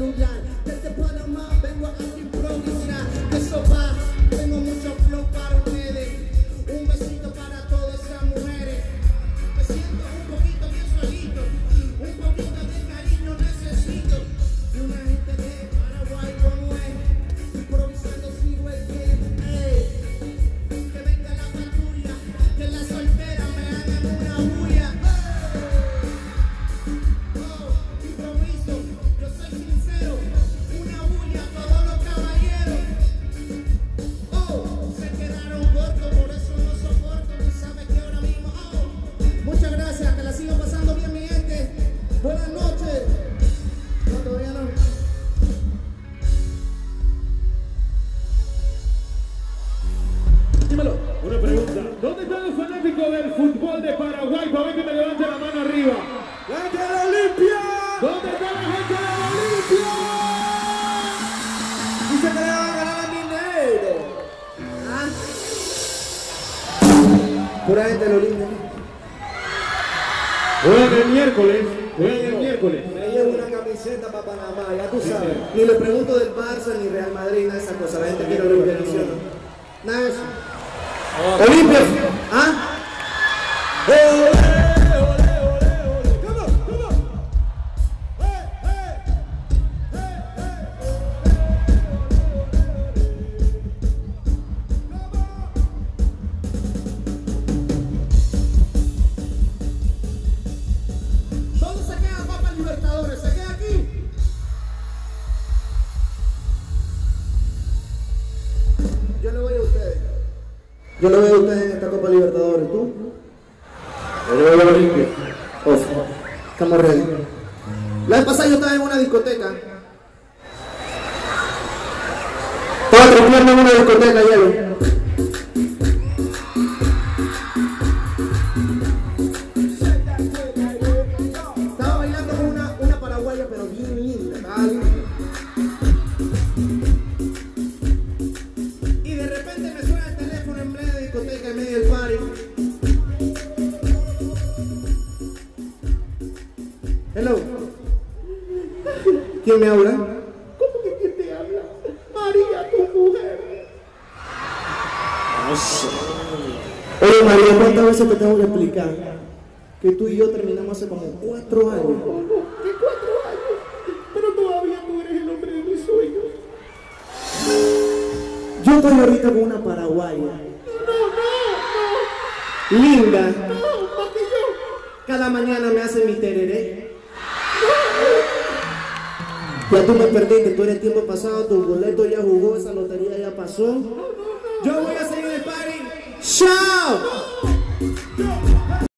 celular. Desde Panamá vengo a improvisar. Eso va, tengo mucho flow para ustedes. Un besito para todas esas mujeres. Me siento un poquito bien solito. Un poquito de cariño necesito. Y una gente de Paraguay como es. Improvisando sigo el pie. Que venga la patrulla. Que las solteras me hagan una bulla. Improviso, yo soy sincero. Una bulla a todos los caballeros. Se quedaron cortos, por eso no soporto. Tú sabes que ahora mismo. Muchas gracias, que la sigan pasando bien, mi gente. Buenas noches. No, todavía no. Dímelo. Una pregunta. ¿Dónde están los fanáticos del fútbol de Paraguay? Para ver que me levante la mano arriba. ¡La gente de la Olimpia! ¿Dónde está la gente de la Olimpia? Dice que le van a ganar a Mineiro. Pura gente de la Olimpia. Juegan el miércoles. Juegan el miércoles. Me llevo una camiseta para Panamá, ya tú sabes. Ni le pregunto del Barça, ni Real Madrid, nada de esas cosas. La gente quiere Olimpia, ¿no? Nada de eso. Olimpia. ¿Ah? ¡Ole, ole, ole, ole! ¡Come on, come on! ¡Hey, hey! ¡Hey, ¿Dónde se queda Copa Libertadores? ¿Se queda aquí? Yo le voy a ustedes. Yo le voy a ustedes en esta Copa Libertadores. ¿Tú? Yo le voy a la Olimpia. Estamos ready. La vez pasada yo estaba en una discoteca. Estaba tropeando en una discoteca, hielo. Estaba bailando con una paraguaya, pero bien linda. Estaba linda. Y de repente me suena el teléfono en medio de discoteca, en medio del party. Hello. ¿Quién me habla? ¿Cómo que quién te habla? María, tu mujer. Oye, María, ¿cuántas veces te tengo que explicar que tú y yo terminamos hace como 4 años? ¿Qué 4 años? Pero todavía tú eres el hombre de mis sueños. Yo estoy ahorita con una paraguaya. No. Linda. No, más que yo. Cada mañana me hace mi tereré. Ya tú me perdiste, tú eres tiempo pasado, tu boleto ya jugó, esa lotería ya pasó. Yo voy a seguir el party. ¡Chao!